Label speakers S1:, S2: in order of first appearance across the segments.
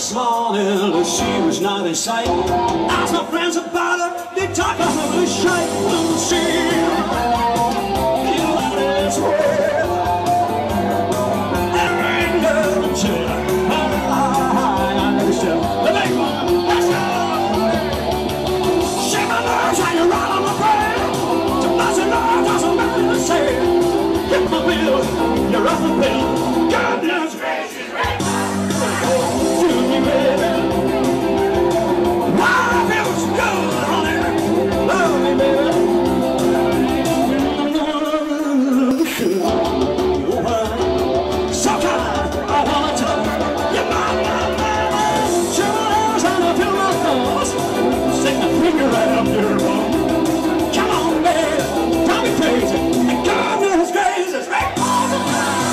S1: this morning, she was not in sight. Asked my friends about her, they talk of her with shite. She came out this way. There ain't no chill. The big one, let's go. Shake my nerves, hang around on my brain. To bless your nerves, doesn't matter to say. Hit my wheel, you're off the pill. Goodness gracious, right to me, baby. Why feels good, honey. Love me, baby. You're so kind, I wanna touch your mind. Shivers and I feel my thoughts. Stick my finger right up your bum. Come on, baby, drive me crazy. And goodness gracious, right all the time.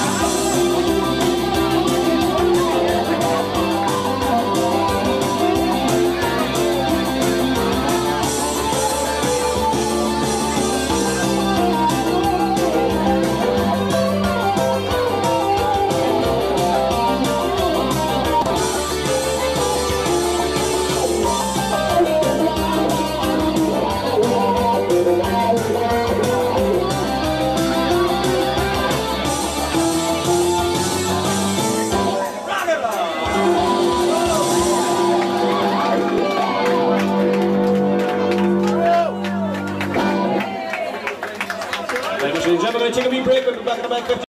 S1: Ladies and gentlemen, take a wee break. We'll be back in about 15